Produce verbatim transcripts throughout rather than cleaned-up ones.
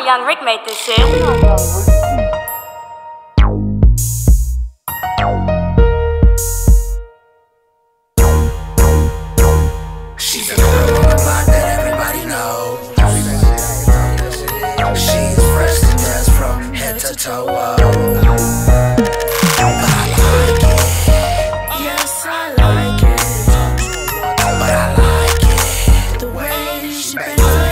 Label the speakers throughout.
Speaker 1: Young Rick made this shit.
Speaker 2: She's a girl on the block that everybody knows. She's fresh to death from head to toe. But I like it. Yes, I like it. But I like it. The way she bangs her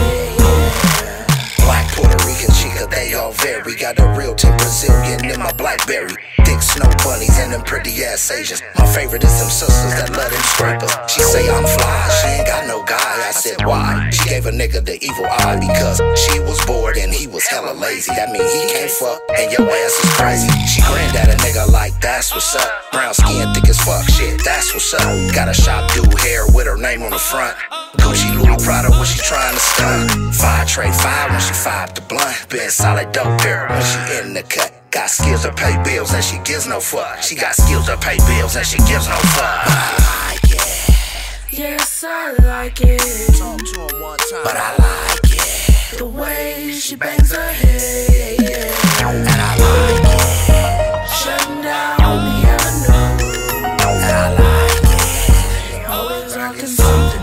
Speaker 2: head. Black Puerto Rican chica, they all vary. Got a real ten Brazilian in my Blackberry. Thick snow bunnies and them pretty ass Asians. My favorite is them sisters that love them scrapers. She say I'm fly, she ain't got no guy. I said why? She gave a nigga the evil eye because she was bored and he was hella lazy. That mean he can't fuck and your ass is crazy. She grinned at a nigga like that's what's up. Brown skin thick as fuck, shit, that's what's up. Got a shop do hair with her name on the front. Gucci, Louis, Prada when she trying to stun. Five trade five when she five the blunt. Been solid dope girl when she in the cut. Got skills to pay bills and she gives no fuck. She got skills to pay bills and she gives no fuck. But I like it. Yes, I like it. Talk to him one time. But I like it. The way she bangs her head, yeah. And I like it. Shutting down the avenue. And I like it. Always rocking something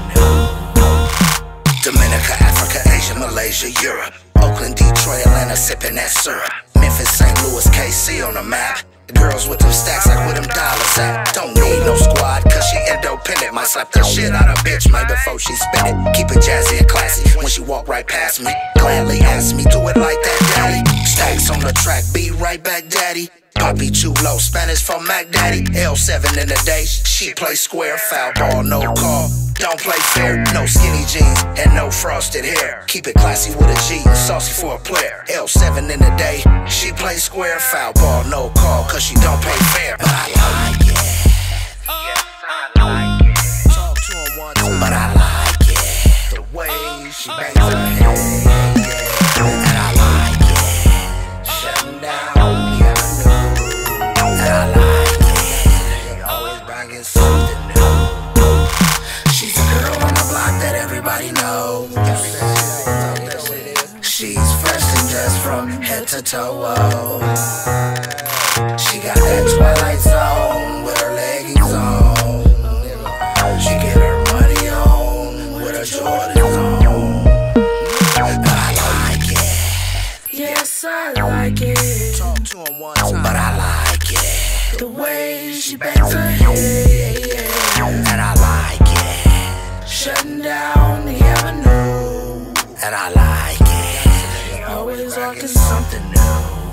Speaker 2: new. Dominica, Africa, Asia, Malaysia, Europe. Oakland, Detroit, Atlanta, sipping that syrup. Memphis, Saint Louis, K C on the map. The girls with them stacks like where them dollars at. Don't need no squad, cause she independent. Might slap the shit out of bitch, man, before she spin it. Keep it jazzy and classy when she walk right past me. Gladly ask me, do it like that, daddy. Stacks on the track, be right back, daddy. Poppy Chulo, Spanish for Mac Daddy. L seven in the day, she play square. Foul ball, no call. Don't play fair, no skinny jeans and no frosted hair. Keep it classy with a G, saucy for a player. L seven in the day, she play square. Foul ball, no call, cause she don't play fair. But I like it. Yes, I like it. Talk to him one time. But I like it. The way she bangs her head, yeah. And I like it. Shutting down the avenue. And I like it. She always bringing something new. She's a girl on the block that everybody knows. She's fresh and dressed from head to toe. She got that Twilight Zone with her leggings on. She get her money on with her Jordans on. But I like it. Yes, I like it. Talk to him one time. But I like it. The way she bangs her head, yeah. And I like it. Shutting down the avenue. And I like it. Always rocking something new.